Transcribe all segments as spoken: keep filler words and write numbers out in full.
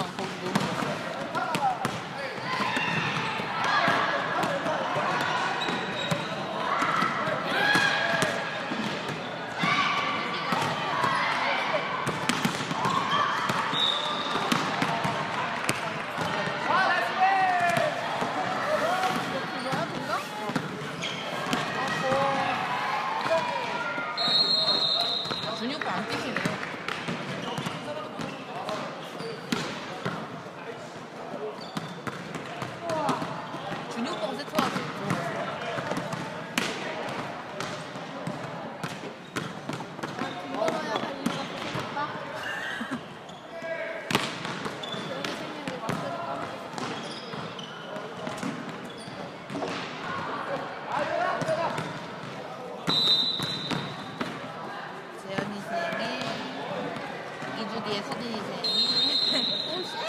그냥 거기 놀고 있어요. 준이 오빠 안 뛰시네요. 준이 오빠가 세트하지. 먹어야 할 이유가 생겼다. 여기 생일에 마스크를 재현이 생일, 이 주 뒤에 수진이 생일. 오, 쉣!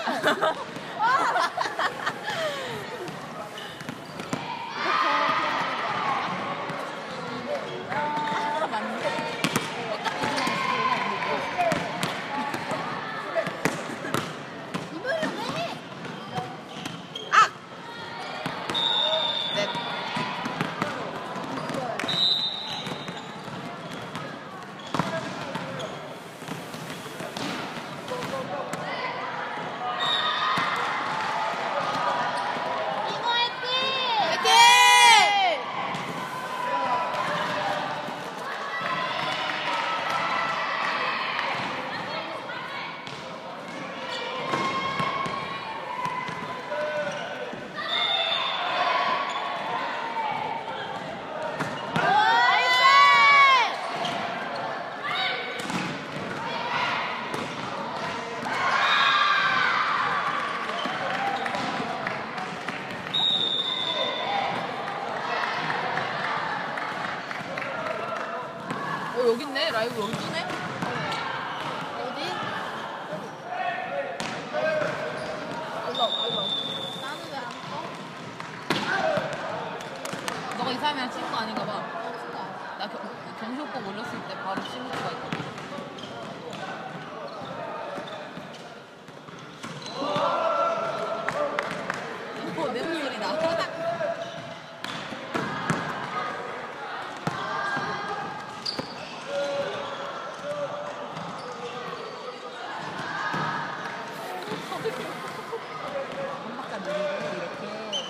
아, 맞네. 이별을 왜 해? 아! 네. 이거 화이팅! 화이팅! 어, 여기 있네. 라이브 여기 뜨네. 어디? 올라, 올라. 나는 왜 안 떠? 너가 이 사람이랑 친구 아닌가 봐. 어, 진짜. 나 경, 경시 오빠 올렸을 때 바로 친구가 있거든. 오, 내 목소리 나. 한 바퀴 누르고 이렇게.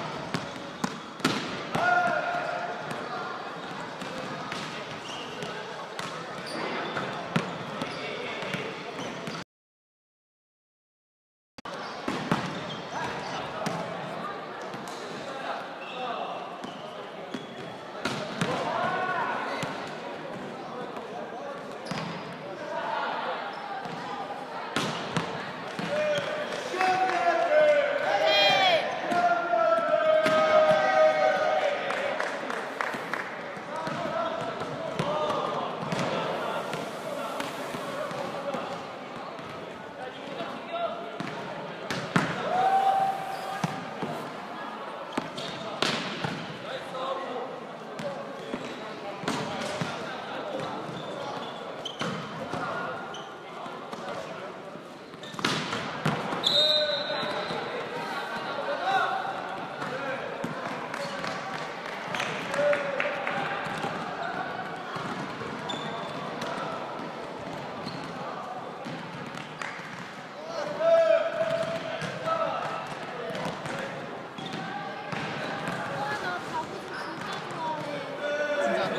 와, 나 바구니 진짜 좋아해. 진짜로?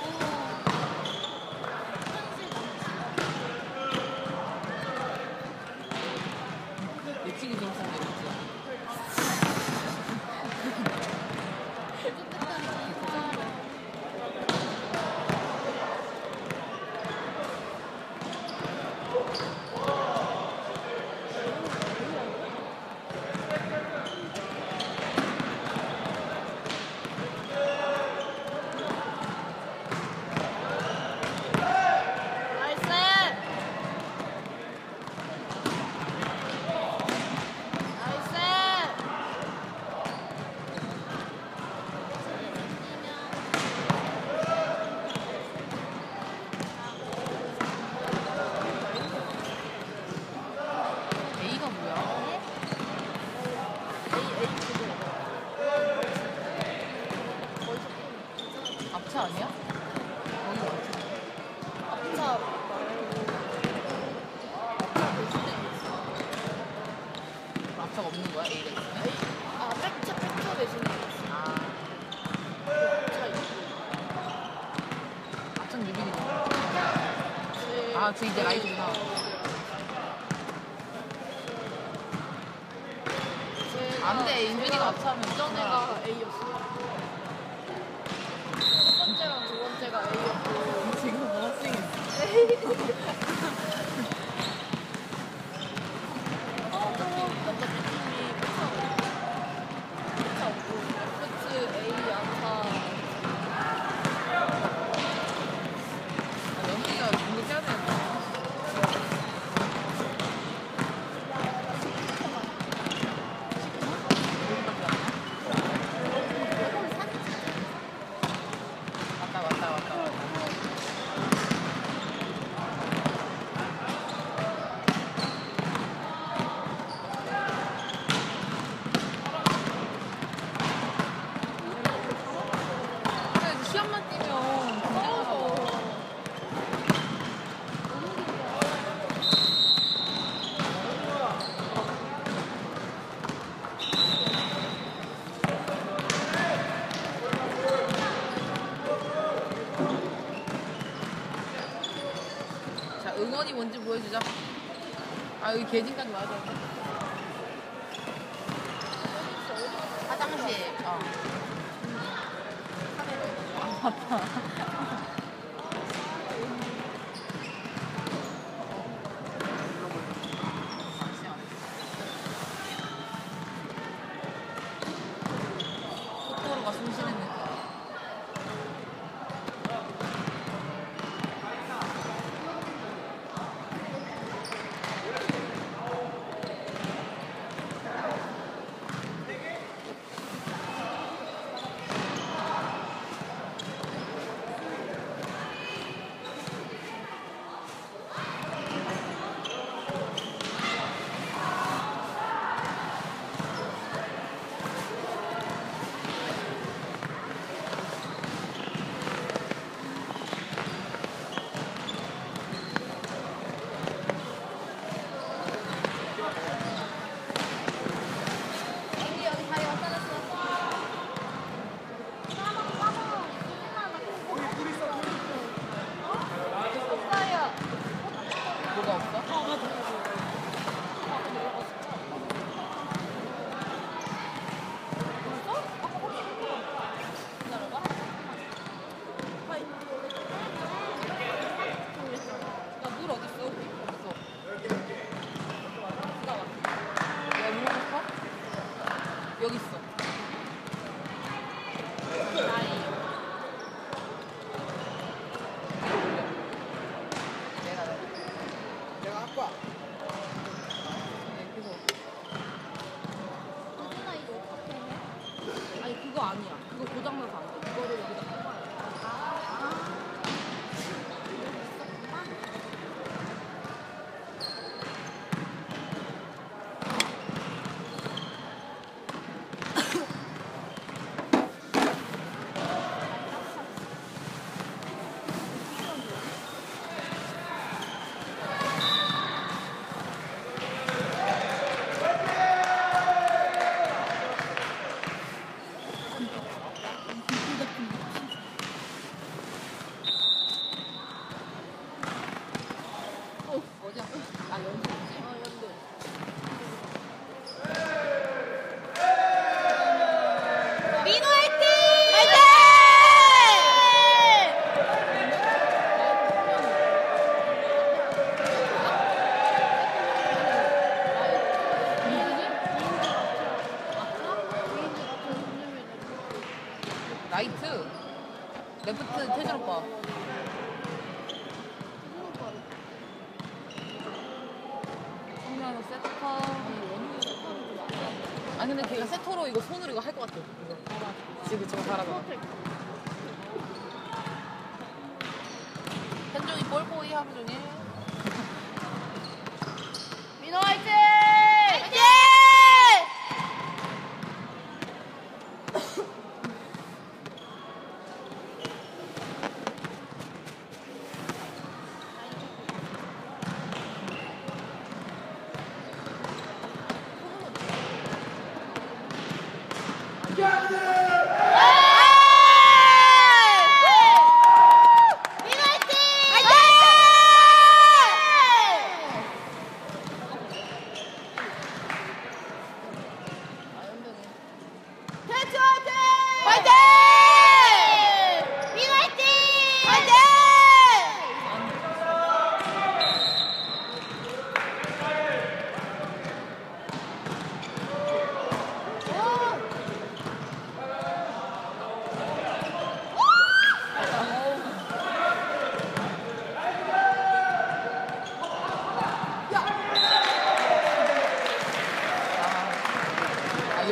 미치기 좀 쓴데, 그치? 나이스! 주는 거야? A가 있으면? A, 아, 팩처, 팩처 대신에. 아, 차 있고. 아천 유빈이죠. 제- 아, 저 이제 라이트구나. 제가- 안 돼, 인준이가 제가 앞차면 이전 애가 A였어요. 첫 번째랑 두 번째가 A였고. 지금 뭐가 쓰겠어? 먼저 B팀이 팩처. 팩처 없고. F, A, 안타. 아, 연기가 공격해야 되는데. 맞다, 맞다, 맞다. 근데 시험만 뛰면 긴장하고. 자, 응원이 뭔지 보여주자. 아, 여기 계진까지 와야 되는데. 화장실. 어. 아, 맞다. 속도로가 숨 쉬는 느낌. 여기 여기 다리 왔다 갔어. 없어요. 뭐가 없어? 기다려봐. 하이. 야, 물 어딨어? 없어. 기다려. 야, 물 먹을까? 여기 있어. 나이. 내가, 내가. 내가 아까 네, 그래서. 누나 이거 어떻게 해? 아니, 그거 아니야. 그거 고장나서 안 돼. 이거를 여기다 꼽아야 돼. 아. 어디야? 아, 연습이지? 어, 연두. 민호 화이팅! 화이팅! 라이트. 레프트 태준 오빠. 성명은 세터. 아니 근데 걔가 세터로 이거 손으로 이거 할 것 같아. 이거. 지금 저거 잘하잖아. 현종이 볼보이 하루 종일. 민호 화이팅! 화이팅!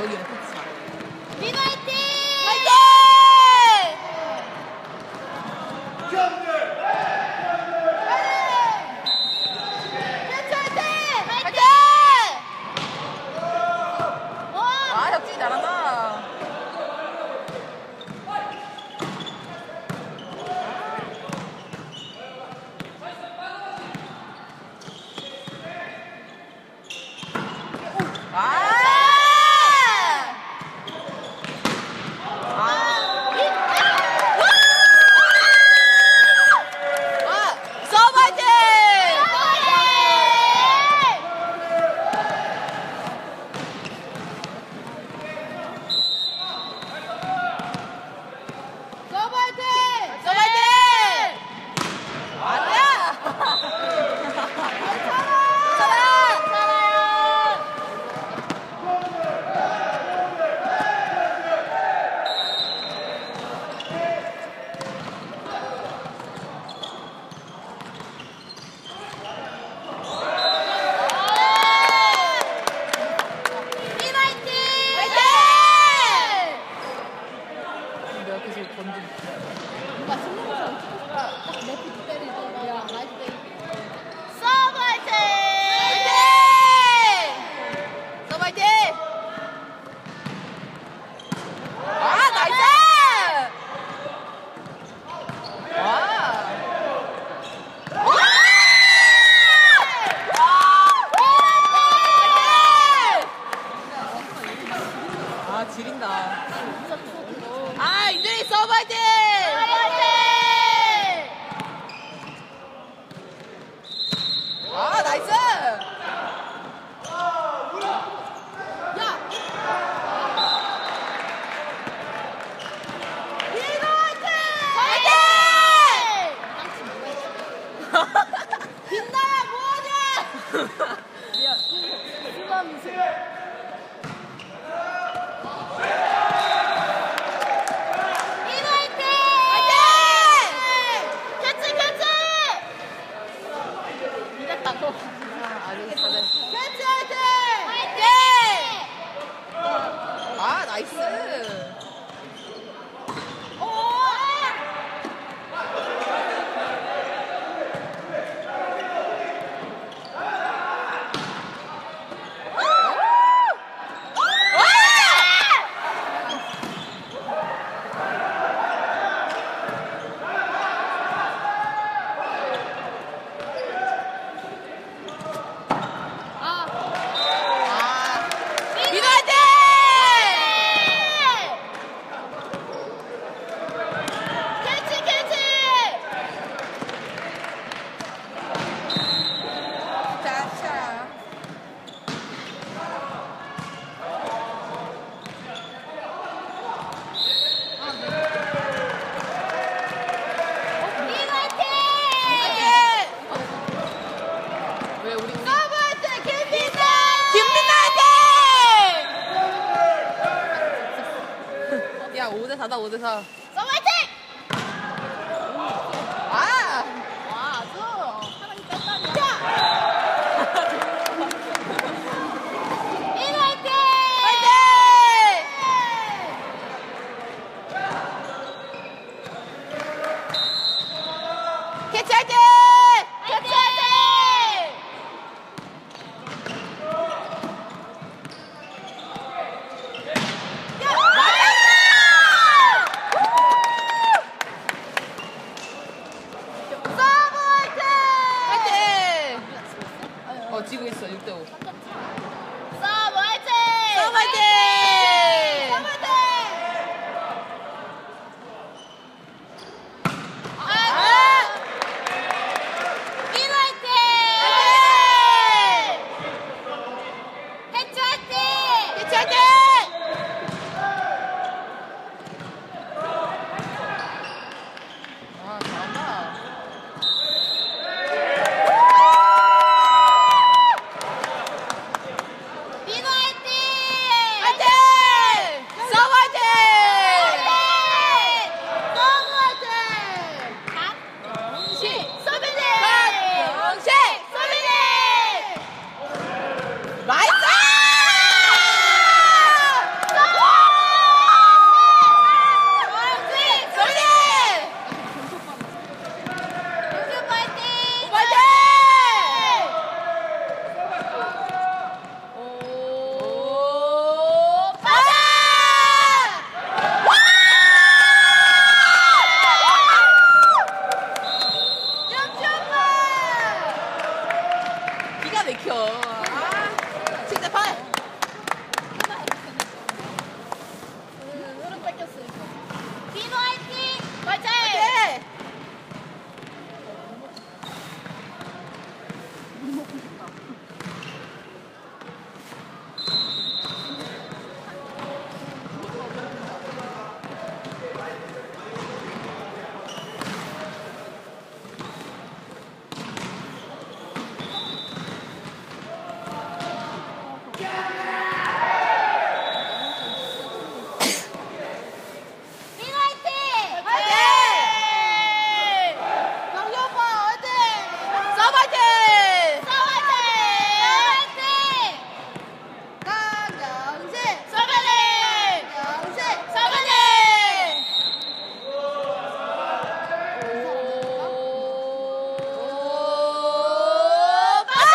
여기는 그치. 민호 화이팅! 화이팅! 아, 혁진이 잘한다. 아! 지린다. 아, 인준이 서브 화이팅! 아, 나이스! 야! 민호 화이팅! 화이팅! 빛나야 뭐하냐! 야, 수만 수 아, 나이스. 오 대 사다 오 대 사. 서브 화이팅! 아! 와, 아주 하나님 뺐다니야. 민호 화이팅! 화이팅! 캐치 화이팅! 캐치 화이팅! 야! 민호 화이팅! 화이팅! 경기 오빠 화이팅! 서브 화이팅! 서브 화이팅! 강경진! 서브님! 경진! 서브님! 오, 빠져!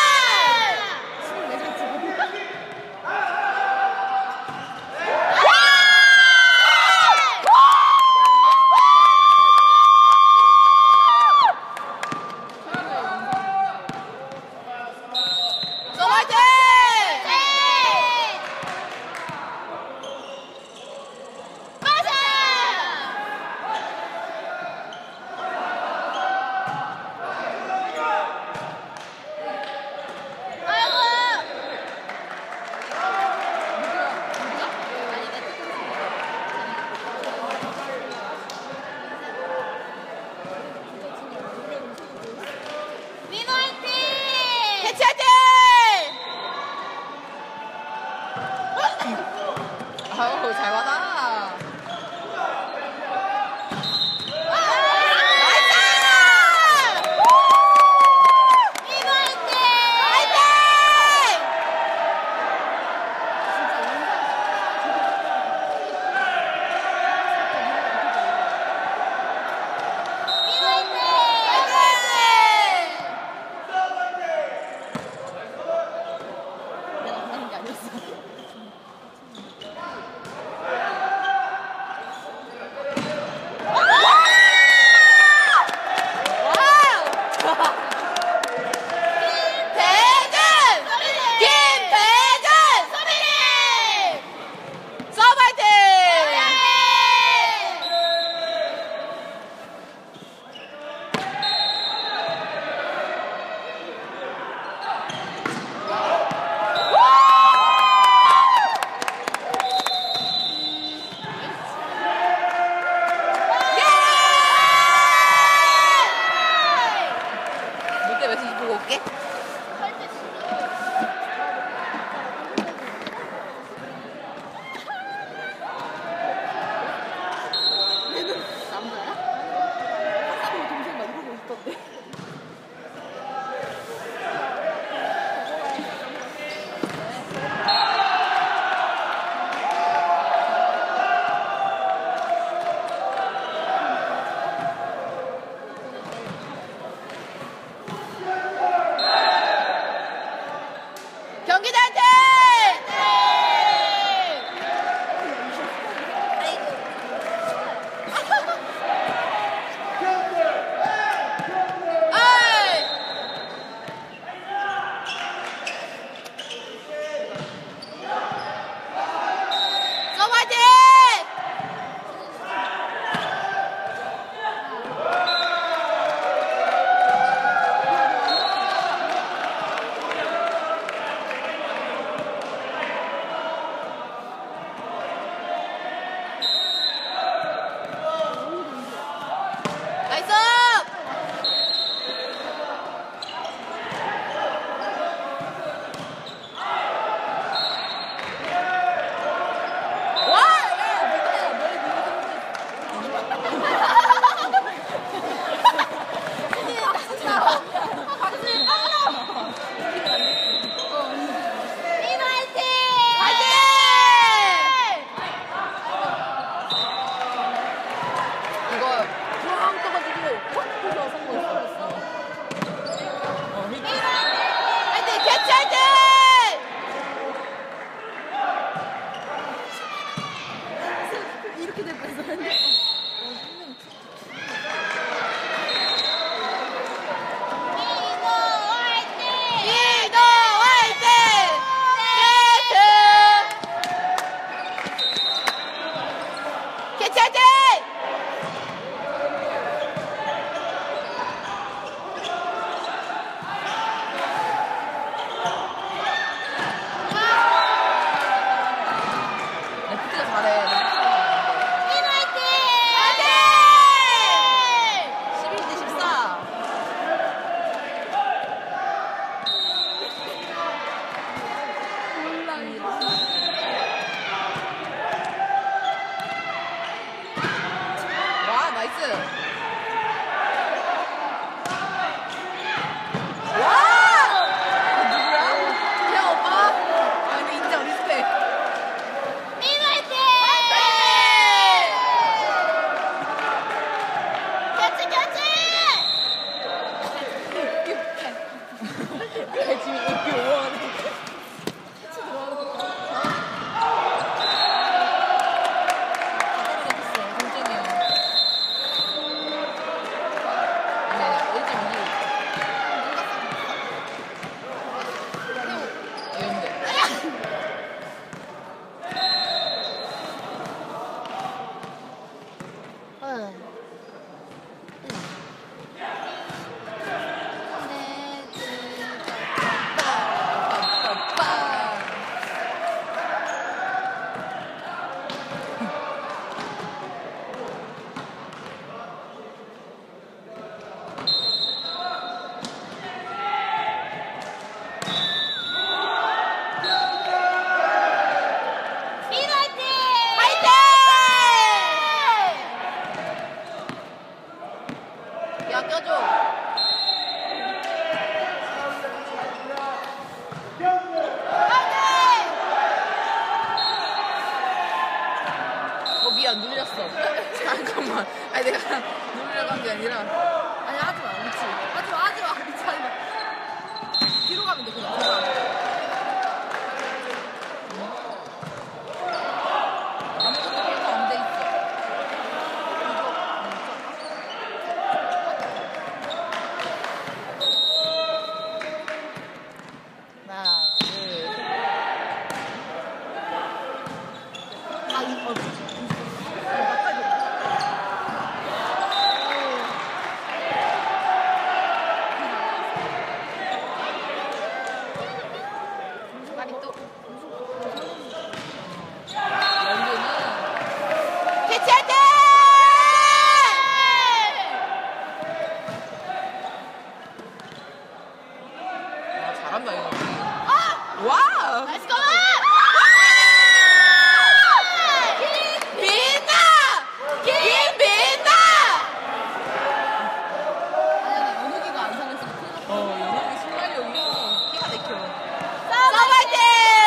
서브 화이팅! 민호 화이팅! 캐치 화이팅! 아우 잘 받아. 나이스! 민호 화이팅! 화이팅! 민호 화이팅! 내가 하는 게 아니었어. 잠깐만. 아니 내가 누르려고 한 게 아니라. 아니 하지 마. 미치. 하지 마. 하지 마. 미치 하지 마. 뒤로 가면 돼 그냥. 뒤로 가면 돼. 아무것도 필터 안 돼 있어. 하나, 둘, 셋. 아 이거. 빨리 또. 연주는 캐치할 때! 아, 잘한다 이거. 와! Let's go! 김빈나! 김빈나! 아니 연욱이가 안 살렸으면 큰일 났다. 어, 연합의 순발력이 기가 막혀. 서바이팅!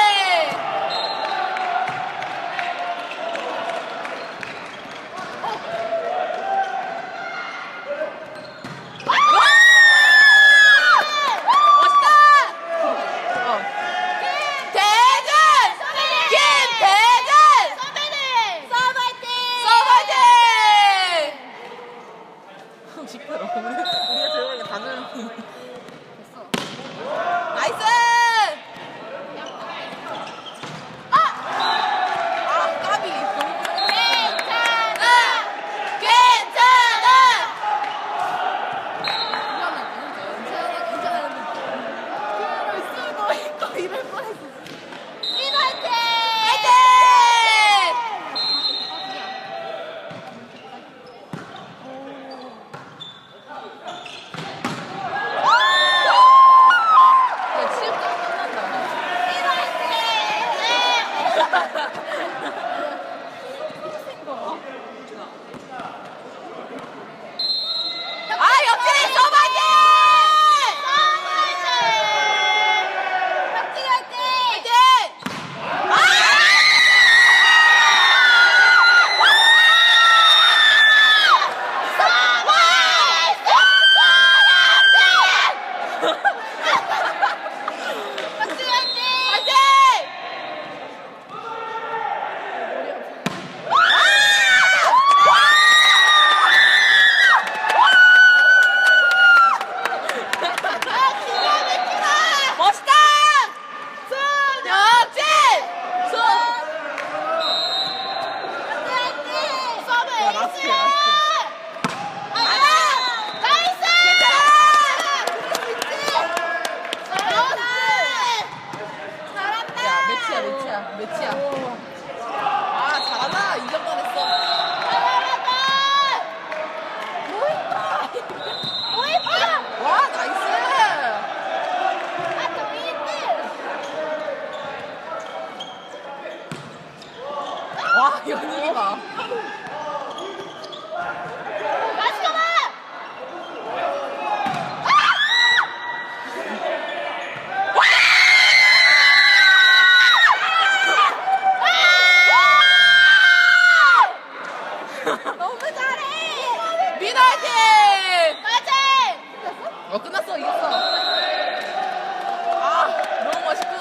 어. 대전! 김대전! 선배님! 서바이팅! 서바이팅! 시끄러. 우리, 우리가 들어가니까 다 들어. 됐어. 나이스! 아! 아, 까비. 괜찮아! 괜찮아! 이러면 괜찮아, 괜찮아. 표현을 쓰고 있고 이럴 뻔했어. 민 화이팅! 화이팅! 야, 치우다 끝난다. 민 화이팅! 아, 역시 서바이팅! 서바이팅! 박진희 화이팅! 화이팅! 박진희 화이팅! 화이팅! 멋있다! 손혁진! 손! 서브 야, 라스트, 에이스야! 아, 나이스! 잘한다! 잘한다! 야, 매치야, 매치야, 매치야. 아, 잘하다. 이 점 뻔했어. 잘한다! 뭐했다! 뭐했다! 와, 나이스! 아, 더 이트! 와, 연입이 봐. 다시 가봐! 너무 잘해! 민 화이팅! 맞아! 어, 끝났어. 이겼어. 아, 너무 멋있구나.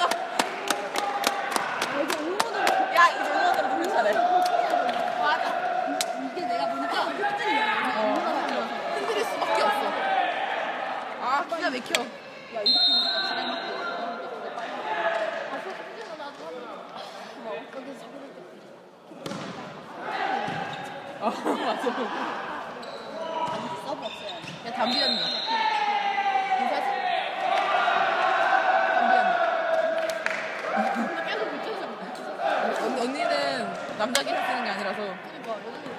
야, 이제 응원으로 돌려 잘해. 맞아. 이게 내가 보니까 흔들려. 어, 흔들릴 수밖에 없어. 아, 기가 막혀. 야, 이렇게 보니까 진행 맞고. 아, 소진아 나도 한번. 고마워. 여기서 잡아줄게. 아, 맞아. 서브 없어요. 야, 담비 언니. 인사지? 담비 언니. 근데 계속 붙여서 언, 언니는 남자 기사 쓰는 게 아니라서. 그러니까 여자들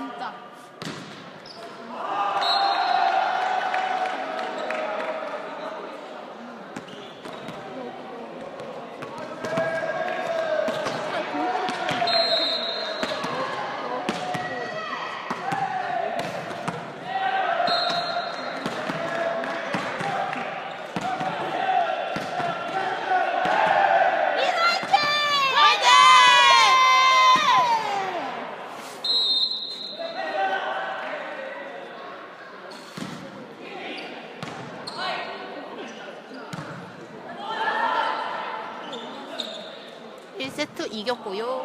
진짜 이겼고요.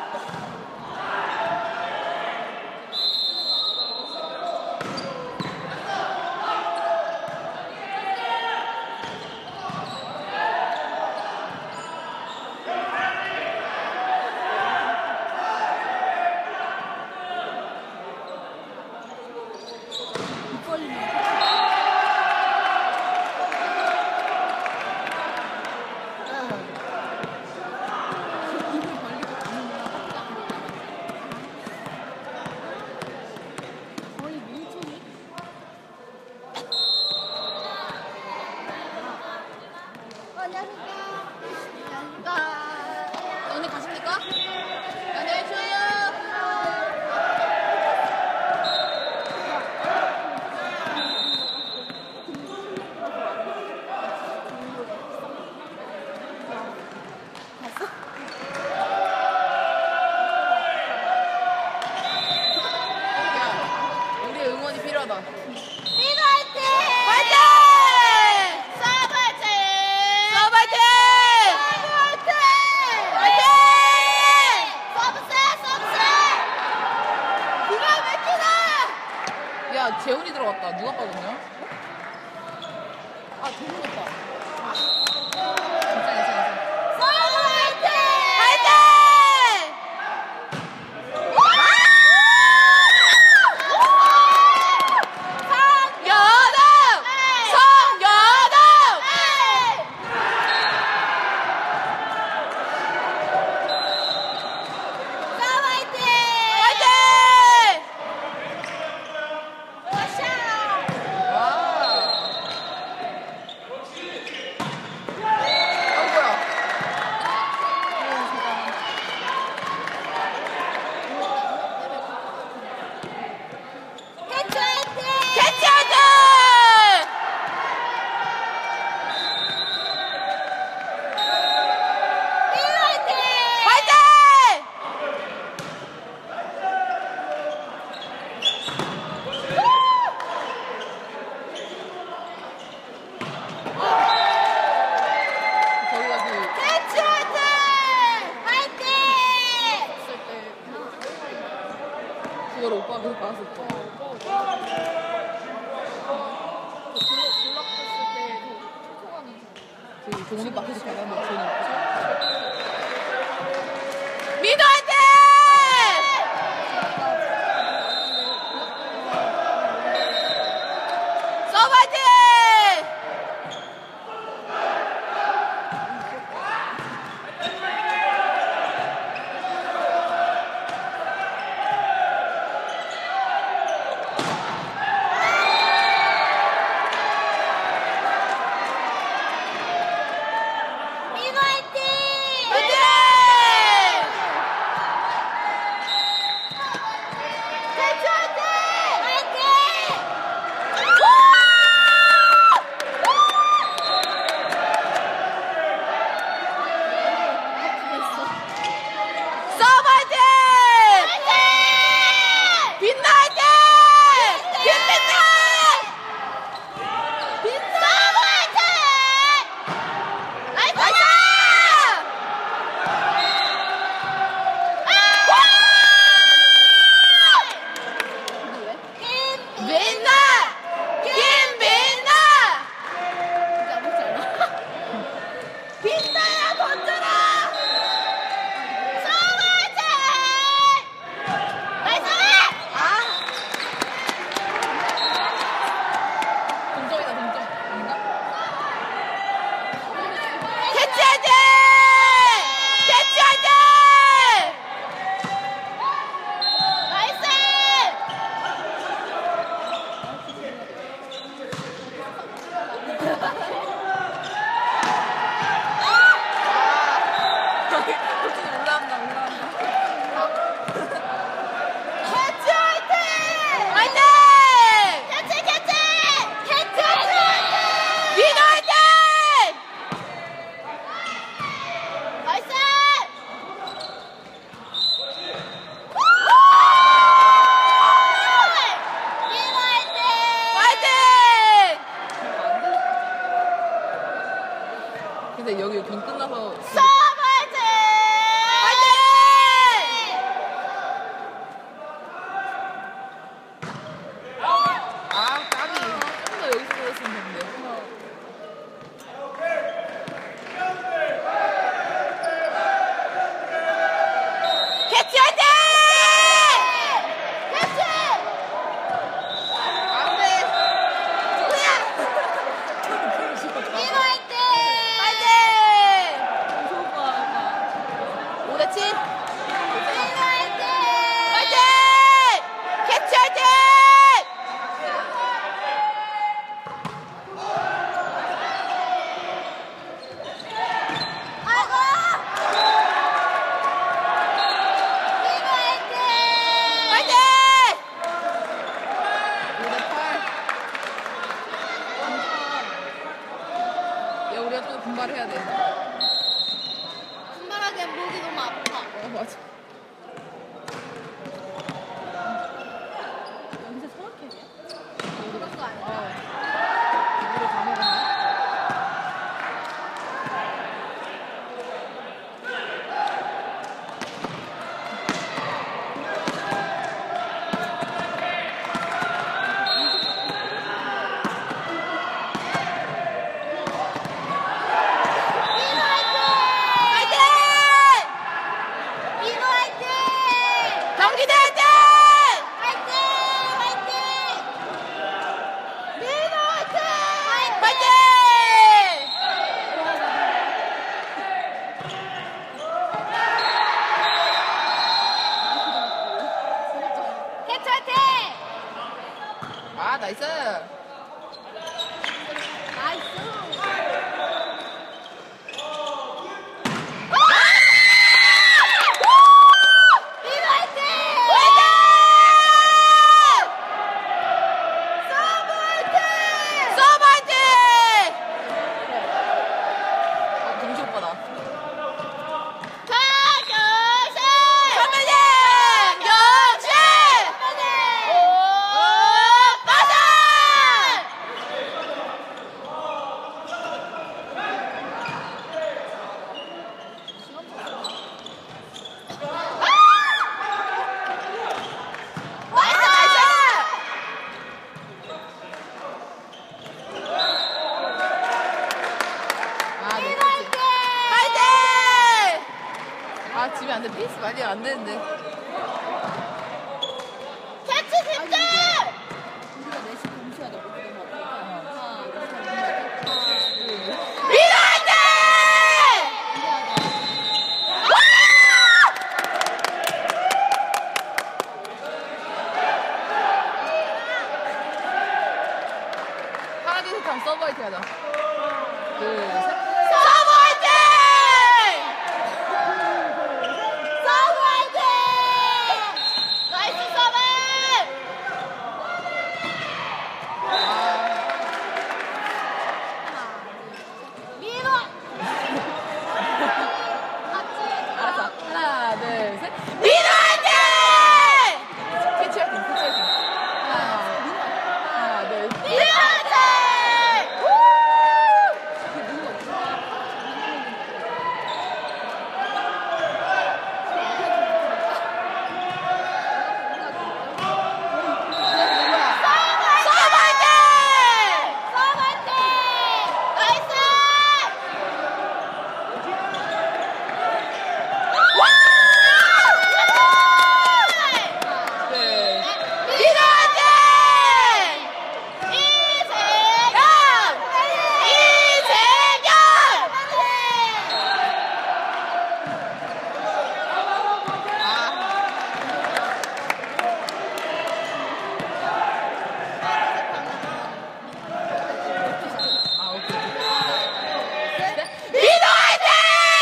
언니 가십니까? 안녕히 쉬어요. 야, 우리의 응원이 필요하다. 민호 화이팅! 화이팅! 서브 화이팅! 서브 화이팅! 서브 화이팅! 화이팅! 서브 세! 서브 세! 기가 막히다! 야, 재훈이 들어갔다. 누가 빠졌냐? 아, 재훈이 오빠. 괜찮아, 괜찮아. 서브 화이팅! 화이팅! 성여동! 성여동! 서브 화이팅! 화이팅! 와샤! 와. 아, 뭐야. 캐치 화이팅! 캐치 화이팅! 민호 화이팅! 화이팅! 저희가 그 캐치 화이팅! 화이팅! 했을 때 그걸 오빠가 계속 받았었죠. 그 종훈이 오빠 계속 받았는데 종훈이 오빠. 민호 화이팅! 서브 화이팅! 민호 화이팅! 화이팅! 캐치 화이팅! 화이팅! 서브 화이팅! 빛나 화이팅! 빛빛나! 서브 화이팅! 나이스! 나이스! 빛나! 김빛나! 빛나야 던져라! 서브 화이팅! 나이스! 아! 동점이다 동점. 아닌가? 캐치 화이팅! 캐치 화이팅! 나이스! 분발해야 돼. 분발하기엔 목이 너무 아파. 어, 맞아. 여기서 소확행이야? 그런 거 아니야? 어. 이거를 다 먹었네. 민호 화이팅! 경기대 화이팅! 화이팅! 화이팅! 민호 화이팅! 화이팅! 캐치 화이팅! 아, 나이스. 나이스! 민호 화이팅! 서브 화이팅! 서브 화이팅! 어, 동시 오빠다. 강경신! 선배님! 경신! 오, 빠져! 나이스, 나이스! 아, 네, 그렇지. 파이팅! 아, 집에 안 돼. 페이스 관리 안 되는데. 캐치 집중! 우리가 넷이 동시에 하다 보니까 너무 아프니까 하나, 둘, 셋, 넷, 민호 화이팅! 하나, 둘, 셋 하면 서브 화이팅 하자. 둘, 셋. 서브 화이팅! 서브 화이팅! 나이스 서브! 민호! 알았어. 하나, 둘, 셋. 민호 화이팅! 캐치 화이팅, 캐치 화이팅. 하나, 하나, 둘, 셋. 민호 화이팅! 서브 화이팅! 서브 화이팅! 나이스! 네. 민호 화이팅! 이재경! 이재경! 아, 오케이. 민호 화이팅!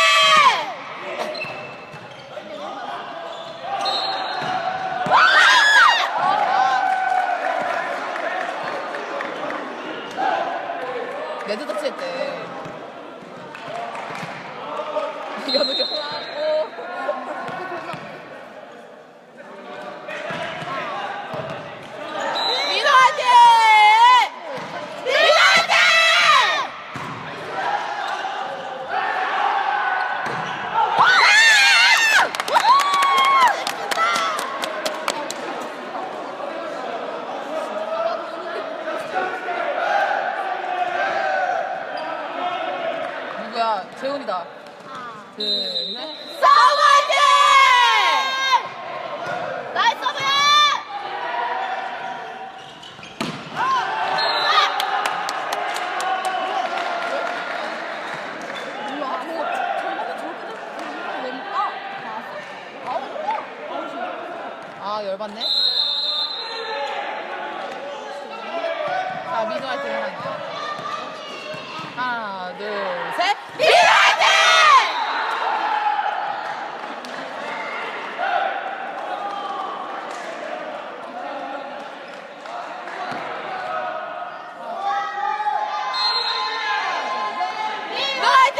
레드 터치 했대. 연우경. 오. 민호 화이팅! 민호 화이팅! 누구야? 재훈이다. 둘, 셋. 서브 화이팅! 나이스 서브야! 몰라. 저거 저번에 저렇게 됐는데 왜 못 가? 아, 열받네. 자, 민호 화이팅 하나. 하나, 둘, 셋. 민호 화이팅! 민호 화이팅!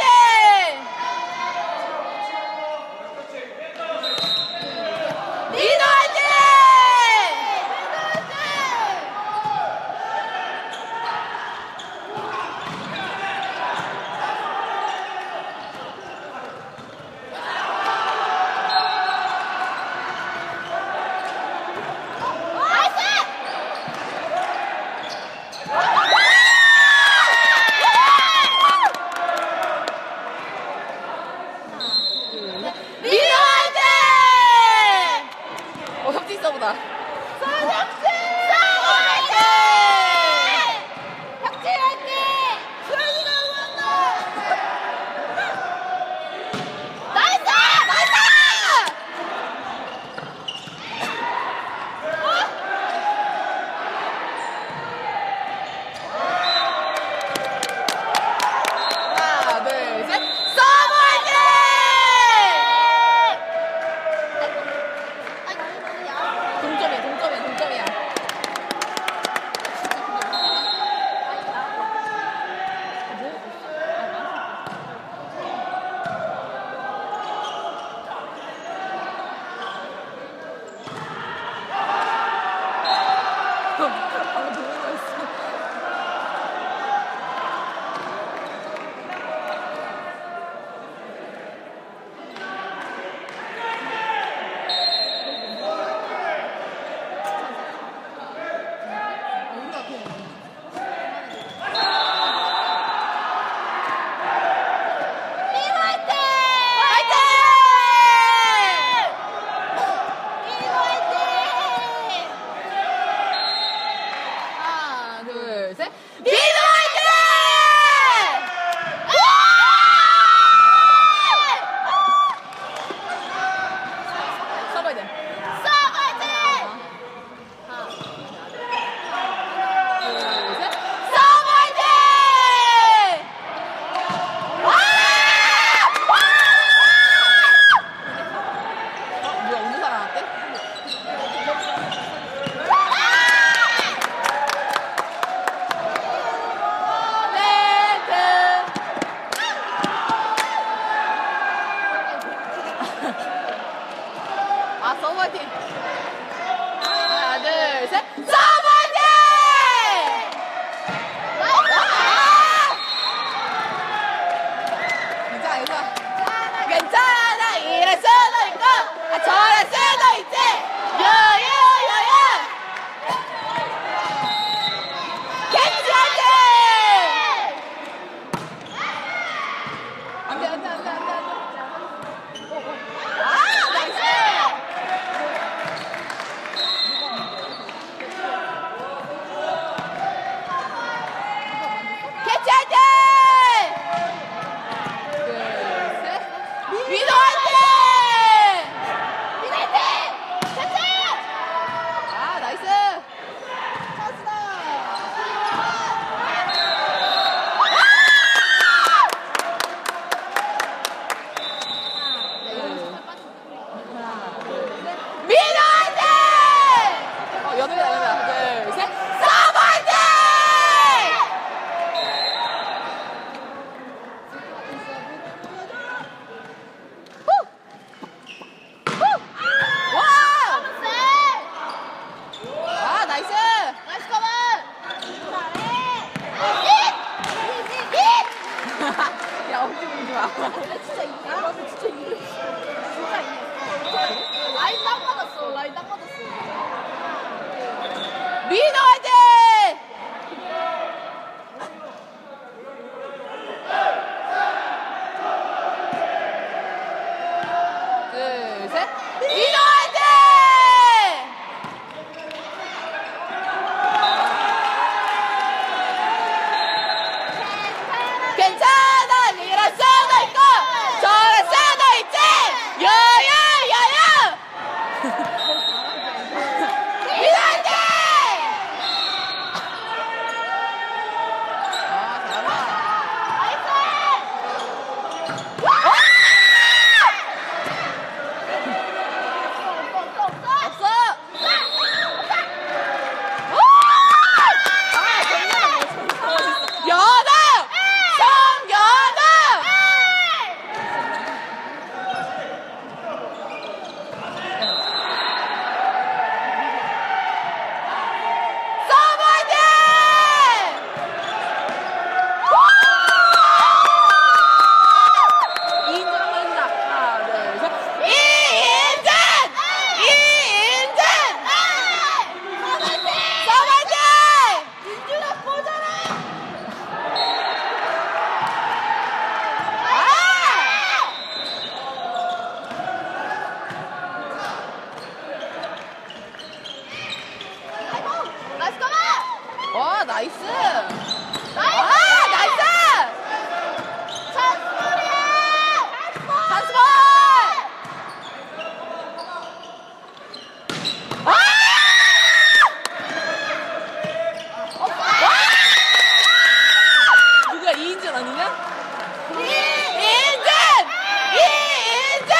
와, 나이스! 나이스! 아, 나이스! 찬스볼이야! 찬스볼! 아! 누가 이인준 아니냐? 이인준! 이인준!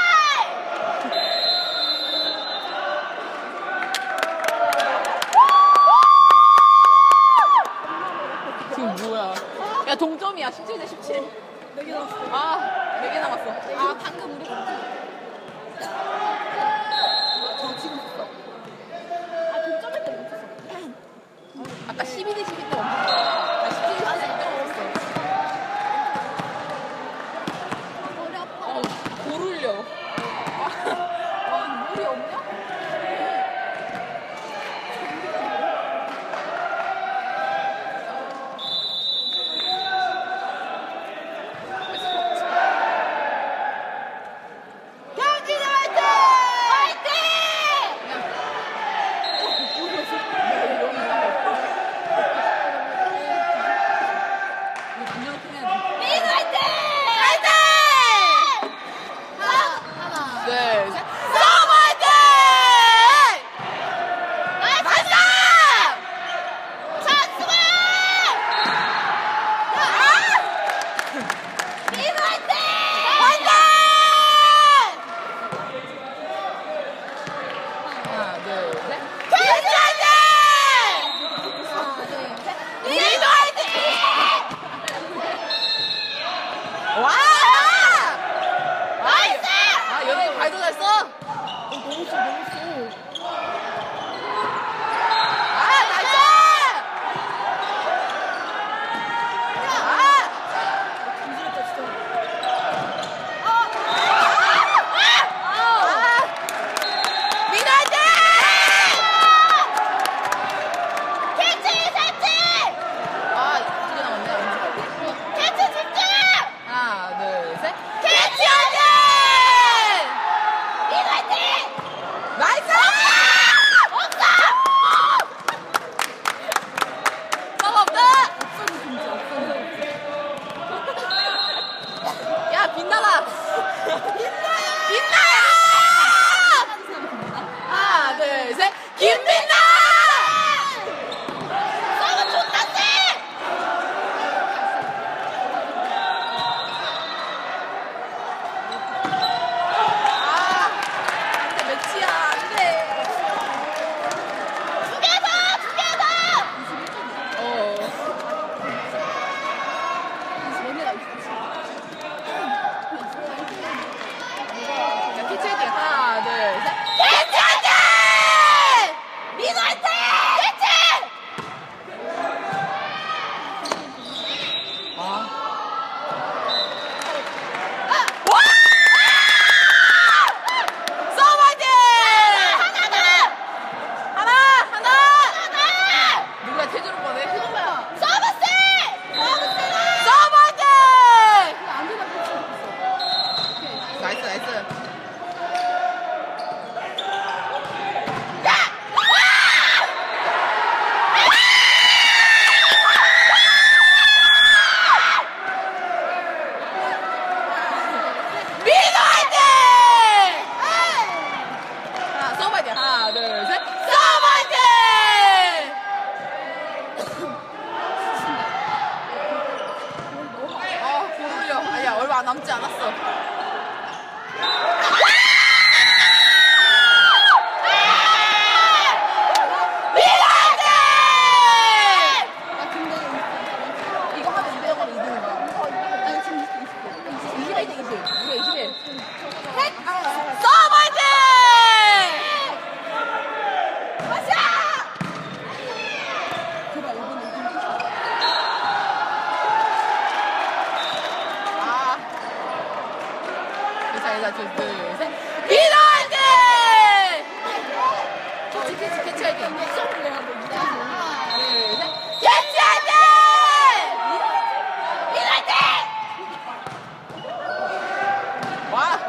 지금 뭐야? 야, 동점이야. 십칠 대 십칠. 네 개 남았어. 아, 네 개 남았어. 아, 방금 우리 저 지금 했어. 아, 동점일 때 멈췄어. 아까 십이 대 십이 때 멈췄어. 나 십칠 대 십칠 때 멈췄어. 머리 아파. 어, 돌 울려. 아, 물이 없냐? 경기장 화이팅! 화이팅! 민우 화이팅! 화이팅! 하나, 하나. 둘, 셋. 서브 화이팅! 나이스! 찬스볼! 민우 화이팅! 화이팅! 하나, 둘, 셋. 캐치 화이팅! 하나, 둘, 셋. 민우 화이팅! 와! 나이스! 아, 연예인 발도 잘 써? 너무 써, 너무 써. 아, 나이스! 아! 뒤지겠다, 진짜. 아! 민우 화이팅! 캐치 설치! 아, 두 개 남았네. 캐치 집중! 하나, 둘, 셋. 캐치 화이팅! 민우 화이팅! 나이스! 없어! 서브 없다! 없어도 진짜 없어도. 야, 빛나라! 빛나요! 하나, 둘, 셋. 김빛나! 서브 존나 세! 아, 근데 매치야, 안 돼. 두 개 더! 두 개 더! 어. 야, 캐치 화이팅! 하나, 둘, 셋. 캐치 화이팅! 민우 화이팅! 캐치! 아. 와! 서브 화이팅! 하나 더! 하나, 하나! 하나! 누가 제대로 보내? 그거야. 서브 세! 서브 세다! 서브 화이팅! 안 되나, 그치? 나이스, 나이스. 야! 민우 화이팅! 하나, 서브 화이팅! 하나, 둘, 셋. 서브 화이팅! 아, 고를려. 아니야, 얼마 남지 않았어. 민우 화이팅! 아, 근데 이거 하면 이대가 이기는 거야. 아니, 지금 이십 대, 이십 대. 이십 대 이십. 우리가 이십일. 셋! 서브 화이팅! 마샤! 제발, 이번엔 좀 아. 괜찮아, 괜찮아. 둘, 둘, 셋. 민우 화이팅! 캐치, 캐치, 캐치 화이팅. 시험을 내야 돼. 하나, 둘, 셋. 캐치 화이팅! 민우 화이팅! 와.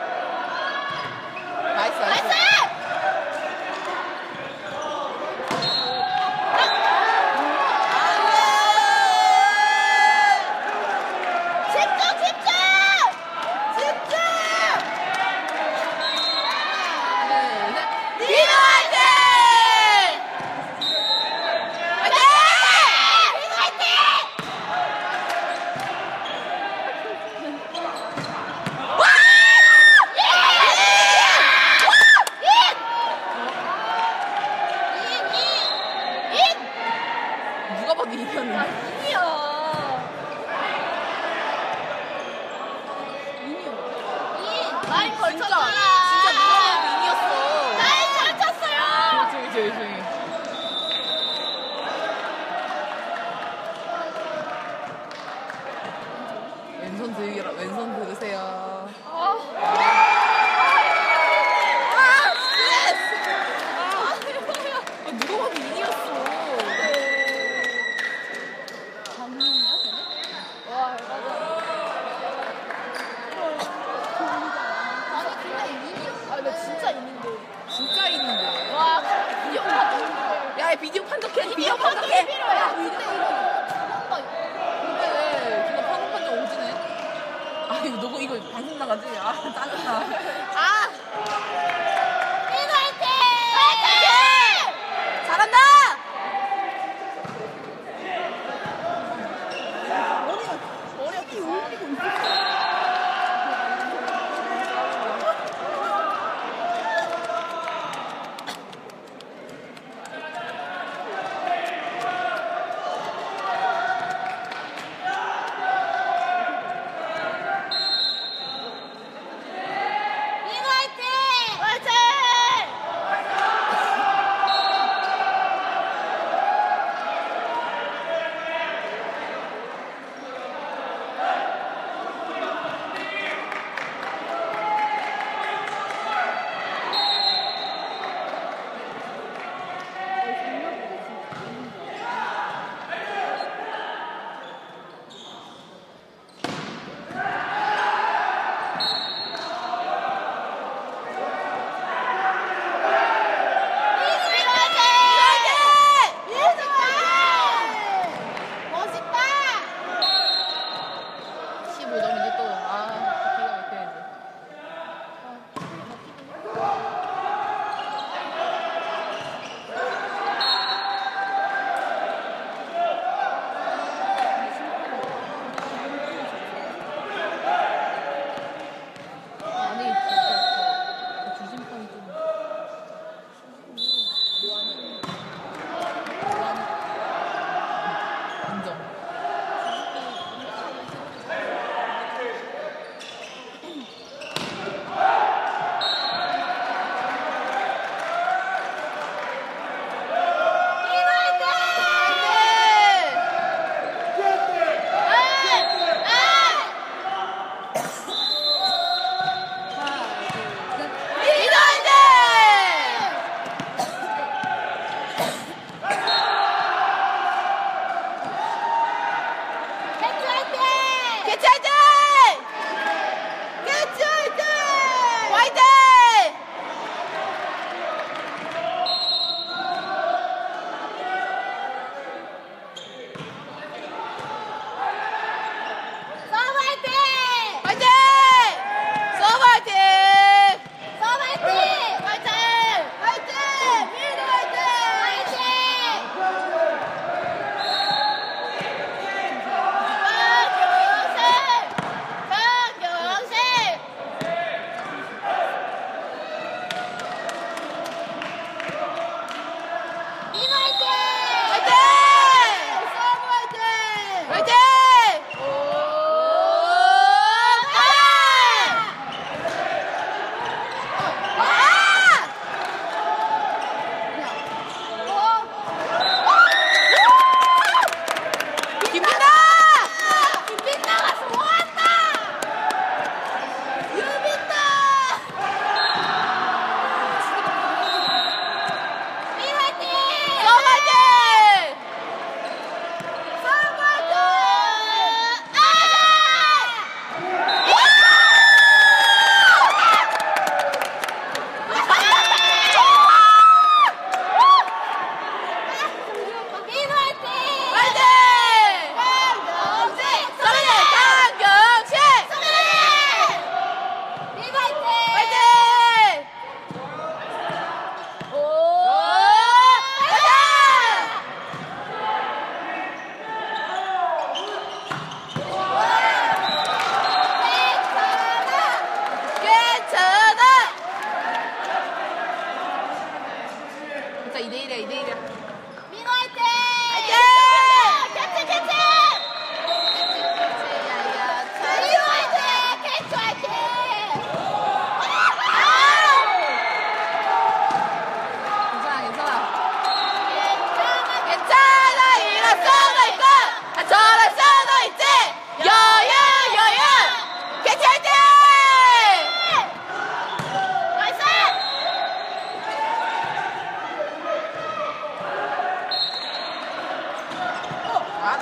나이스, 나이스. 나이스! 봐도 인이었는데. 인이야. 인. 라인 진짜 걸쳤잖아. 진짜 누가 봐도 인이었어. 라인 걸쳤어요. 조용히 조용히 조용히. 왼손 들기라 왼손 들으세요. 아. 아 스트레스. 아 누가 봐도 인이었어. 장민이야, 쟤네? 와, 맞아. 아니, 근데 인이었어. 아, 근데 진짜 인인데. 진짜 인인데. 와, 비디오 판독. 야 비디오 판독해. 비디오 판독이 판독해. 필요해. 근데 이거 죽었다, 이거. 근데 그냥 판독 판독 오지네. 아 이거 누구 이거 방송 나가지? 아 짜증나. 아 인 화이팅! 화이팅! 잘한다. 머리가 이렇게 울리고 있어. 인 화이팅! 화이팅! 십오 점이지 또. 아 기가 막혀야지. 아니 진짜 그 주심판이 좀. 인정. 캐치 화이팅! 캐치 화이팅! 캐치 화이팅! 화이팅! 서브 화이팅! 화이팅! 서브 화이팅! 서브 화이팅! 화이팅! 화이팅! 밀드 화이팅! 화이팅! 아, 김효생!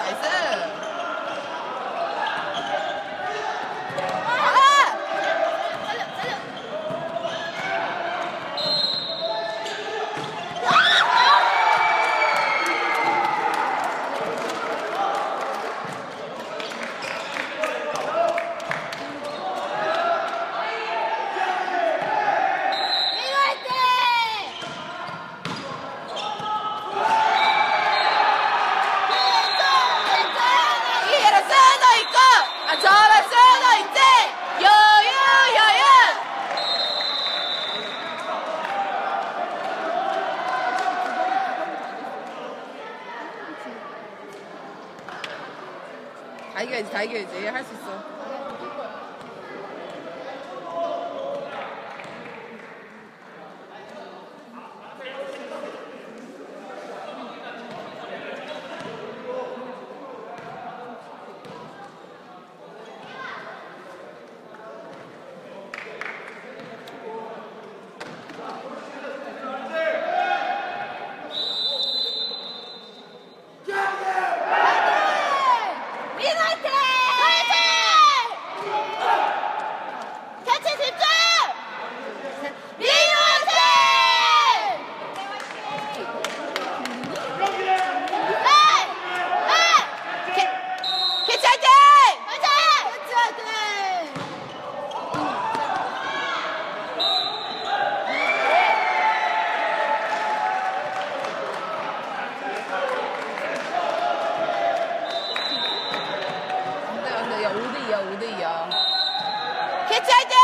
다 이겨야지, 다 이겨야지. 할 수 있어. 오 대 이야. 캐치 화이팅!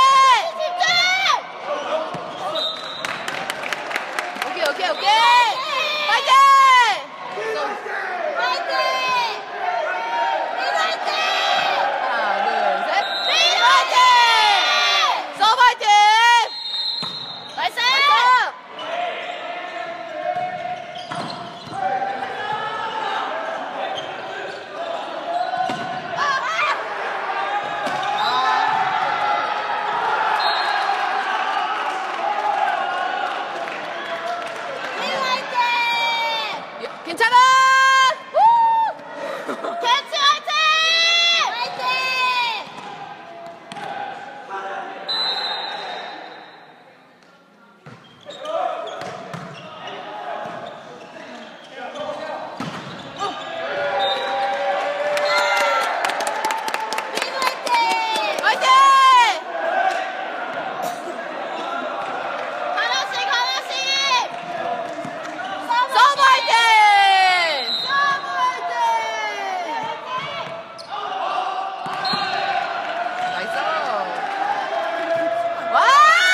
오케이, 오케이, 오케이! 화이팅! 화이팅! 화이팅! 하나, 둘, 셋. 화이팅! 서브 화이팅! 나이스! 괜찮아! 캐치 화이팅! 화이팅! 민 화이팅! 화이팅! 하나씩 하나씩! 서브 화이팅! 나이스! 와!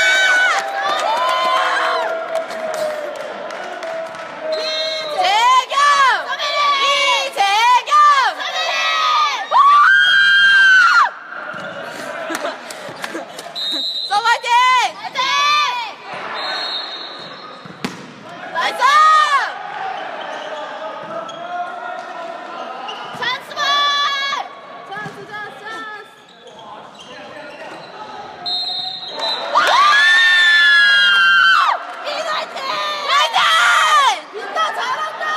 이재경! 이재경! 서브 화이팅! 나이스! 찬스볼! 찬스 찬스 찬스. 민 화이팅! 화이팅! 민다 잘한다!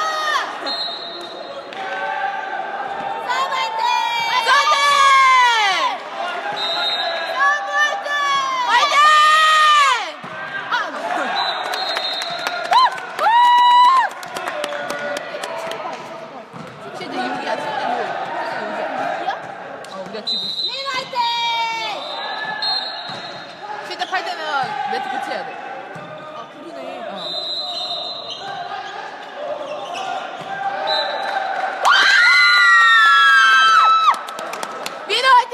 서브 화이팅! 화이팅! 서브 화이팅! 화이팅! 칠대 육이야, 칠대 육. 어, 우리가 지고 있어. 민 화이팅! 칠대 팔 되면 매트 교체해야 돼. 아 그러네. 어. 민호 화이팅!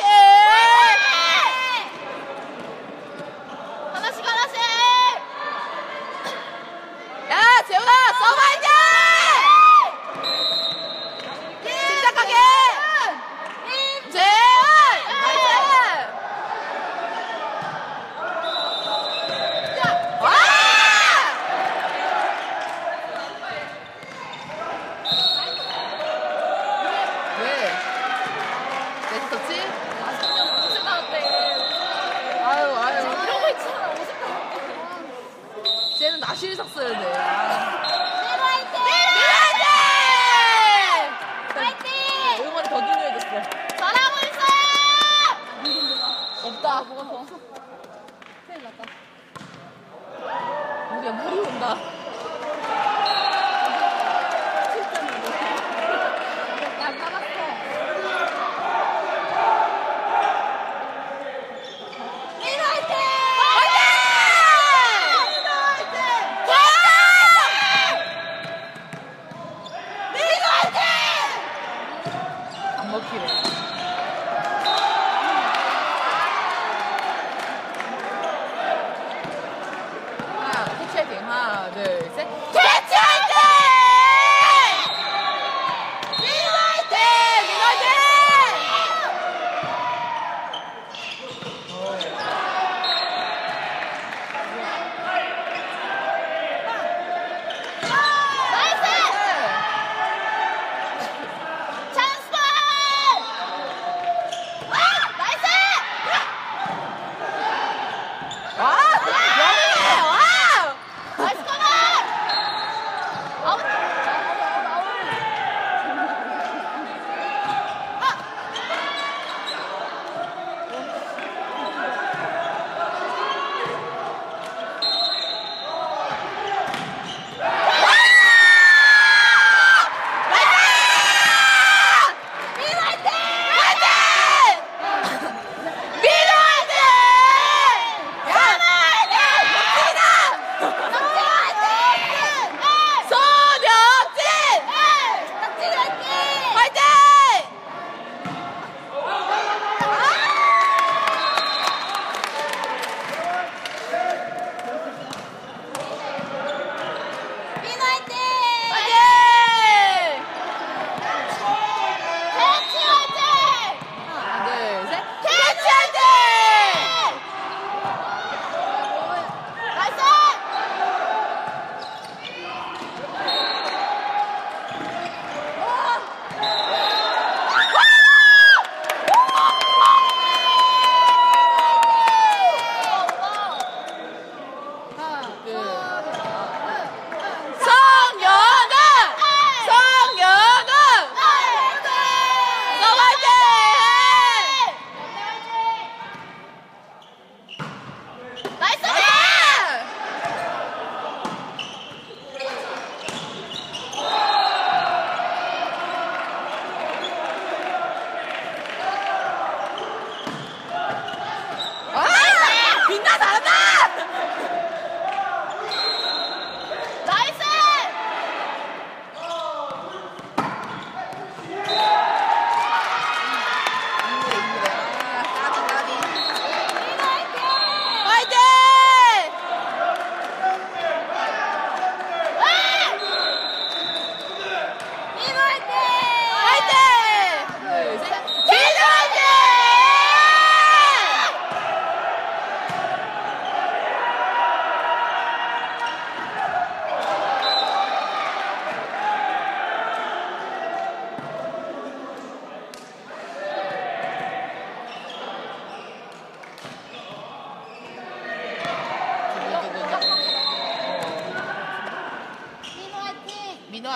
하나씩 하나씩! 야, 재훈아, 서브 화이팅! 침착하게! 재훈! 나이스! 와! 왜? 매트 터치? 무슨 나왔대? 아유, 아유. 이러고 있잖아. 무슨 나왔대? 쟤는 나시를 샀어야 돼. 아. 민 화이팅! 민호 화이팅! 화이팅!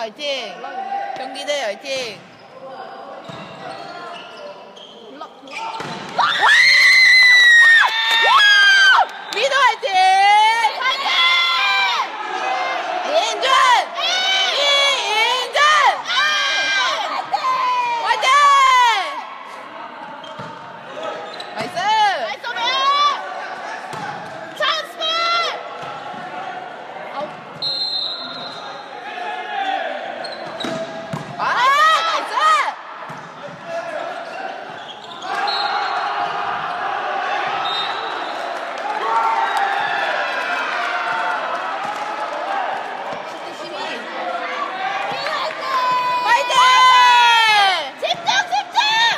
화이팅! 경기대 화이팅! 골라 골라. 민호 화이팅! 이인준! 이인준! 화이팅! 나이스! 나이스 매. 찬스 매. 아웃. 아, 나이스! 화이팅! 집중 집중.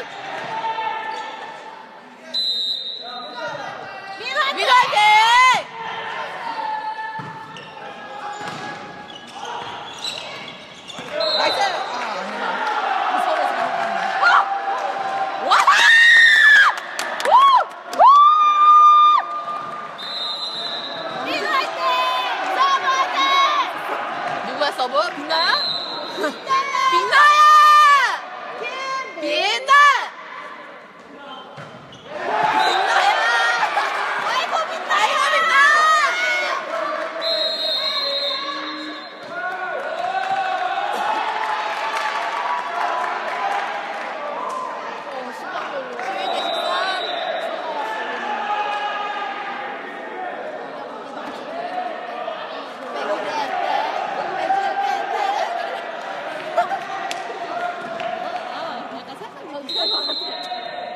민호 화이팅. 민호 화이팅! 나이스! 아, 아니구나. 그 서로 잘못 갔네. 와! 와! 우! 우! 민호 화이팅. 서브 화이팅. 누구야 서브? 빛나야? 빛나야! 빛나! 빛나야! 아이고 빛나! 아이고 빛나! 십일 대 십삼. 약간 세상 전체인 것 같아.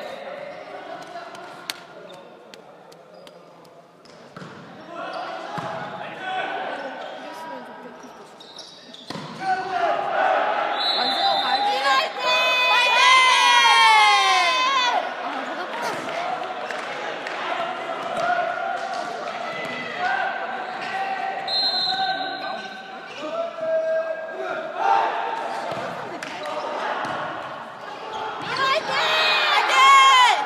완승 화이팅! 화이팅! 화이팅!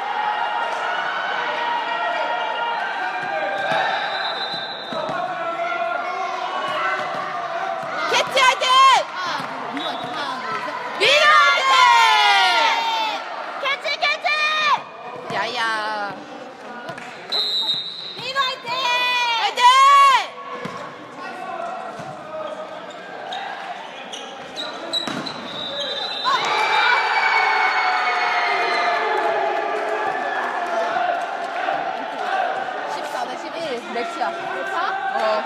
캐치 화이팅! 민호 화이팅! 캐치 캐치. 야야. 민호 화이팅. 화이팅! 십사 대 십일 맥시야. 어.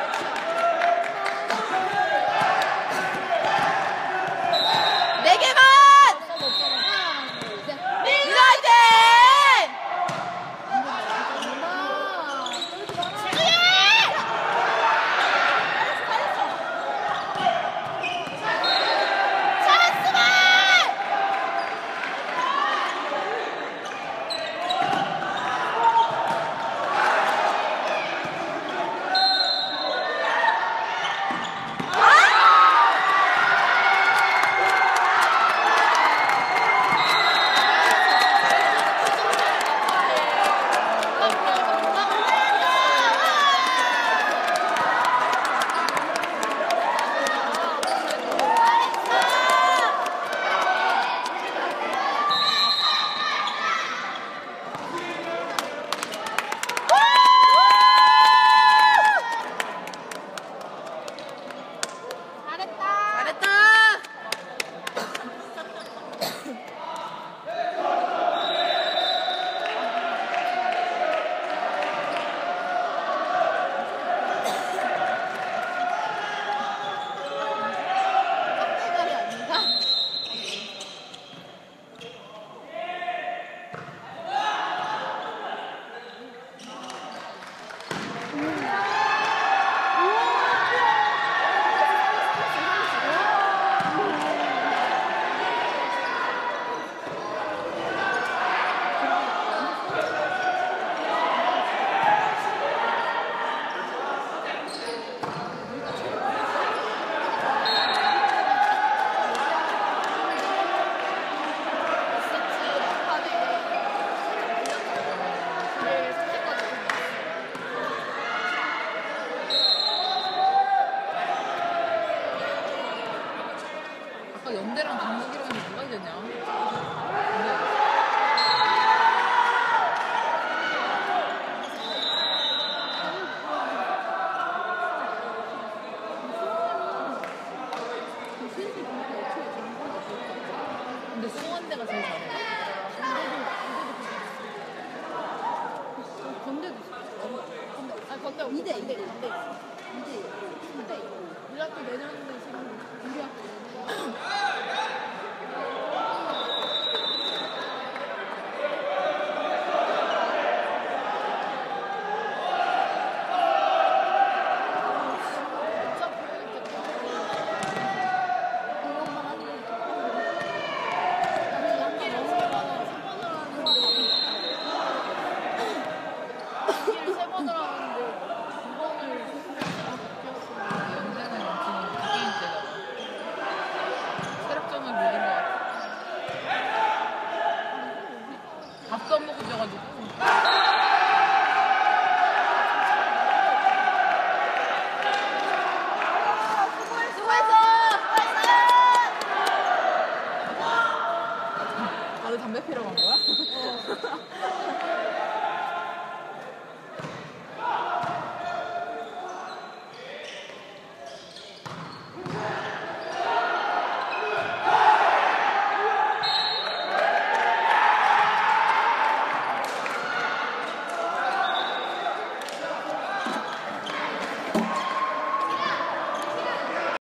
네 개만! 민호 화이팅! 잘했다. 근데 수원대가 제일 잘해. 건대도 있어. 아니 건대 이대, 건대 이대. 건대 이제 건대 우리 학교 내년에 지금 우리 학교 진짜 보여줬겠다. 그것만 하기로 아니 연기를 세 번을 세 번을 하는데 연기를 세 번을 하는데 두 번을 연대는 지금 두 게임째잖아. 체력점을 못 잃은 것 같아. 밥도 안 먹고 져가지고.